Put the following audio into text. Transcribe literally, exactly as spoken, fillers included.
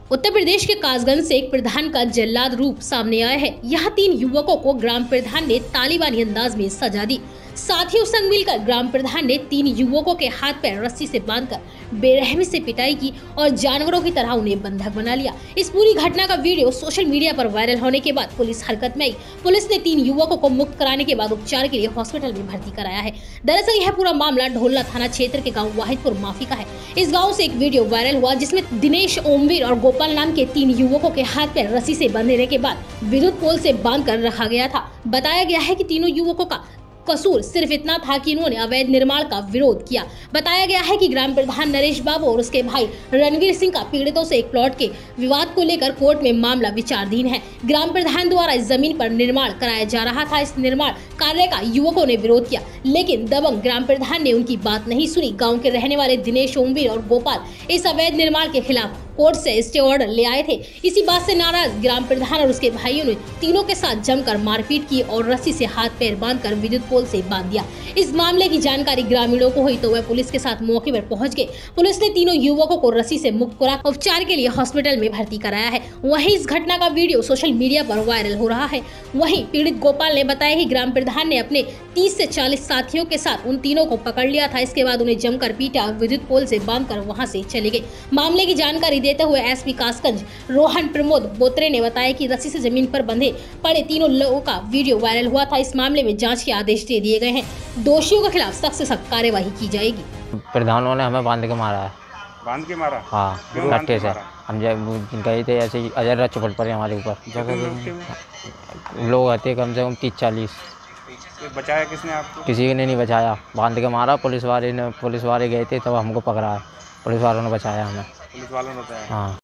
उत्तर प्रदेश के कासगंज से एक प्रधान का जल्लाद रूप सामने आया है। यहाँ तीन युवकों को ग्राम प्रधान ने तालिबानी अंदाज में सजा दी। साथियों संग मिलकर ग्राम प्रधान ने तीन युवकों के हाथ पैर रस्सी से बांधकर बेरहमी से पिटाई की और जानवरों की तरह उन्हें बंधक बना लिया। इस पूरी घटना का वीडियो सोशल मीडिया पर वायरल होने के बाद पुलिस हरकत में आई। पुलिस ने तीन युवकों को मुक्त कराने के बाद उपचार के लिए हॉस्पिटल में भर्ती कराया है। दरअसल यह पूरा मामला ढोलना थाना क्षेत्र के गाँव वाहिदपुर माफी का है। इस गाँव से एक वीडियो वायरल हुआ जिसमें दिनेश, ओमवीर और गोपाल नाम के तीन युवकों के हाथ पैर रस्सी से बंधने के बाद विद्युत पोल से बांध कर रखा गया था। बताया गया है कि तीनों युवकों का कसूर सिर्फ इतना था कि इन्होंने अवैध निर्माण का विरोध किया। बताया गया है कि ग्राम प्रधान नरेश बाबू और उसके भाई रणवीर सिंह का पीड़ितों से एक प्लॉट के विवाद को लेकर कोर्ट में मामला विचाराधीन है। ग्राम प्रधान द्वारा इस जमीन पर निर्माण कराया जा रहा था। इस निर्माण कार्य का युवकों ने विरोध किया, लेकिन दबंग ग्राम प्रधान ने उनकी बात नहीं सुनी। गाँव के रहने वाले दिनेश, ओमवीर और गोपाल इस अवैध निर्माण के खिलाफ कोर्ट से स्टे ऑर्डर ले आए थे। इसी बात से नाराज ग्राम प्रधान और उसके भाइयों ने तीनों के साथ जमकर मारपीट की और रस्सी से हाथ पैर बांधकर विद्युत पोल से बांध दिया। इस मामले की जानकारी ग्रामीणों को हुई तो वह पुलिस के साथ मौके पर पहुंच गए। पुलिस ने तीनों युवकों को रस्सी से मुक्त करा उपचार के लिए हॉस्पिटल में भर्ती कराया है। वहीं इस घटना का वीडियो सोशल मीडिया पर वायरल हो रहा है। वहीं पीड़ित गोपाल ने बताया कि ग्राम प्रधान ने अपने तीस से चालीस साथियों के साथ उन तीनों को पकड़ लिया था। इसके बाद उन्हें जमकर पीटा और विद्युत पोल से बांधकर वहां से चले गए। मामले की जानकारी देते हुए एसपी कासगंज रोहन प्रमोद बोत्रे ने बताया कि रस्सी से जमीन पर बंधे पड़े तीनों लोगों का वीडियो वायरल हुआ था। इस मामले में जांच के आदेश दे दिए गए हैं। दोषियों के खिलाफ सख्त से सख्त कार्यवाही की जाएगी। प्रधानों ने हमें बांध के मारा है। बांध के मारा? हाँ, लट्टे से। हम जब गए थे ऐसे ही अजर चुपड़ पड़े हमारे ऊपर। लोग आते कम से कम तीस चालीस। बचाया किसने आपको? किसी ने नहीं बचाया, बांध के मारा। पुलिस वाले ने पुलिस वाले गए थे तब हमको पकड़ा है। पुलिस वालों ने बचाया हमें। पुलिस वालों ने बताया? हाँ।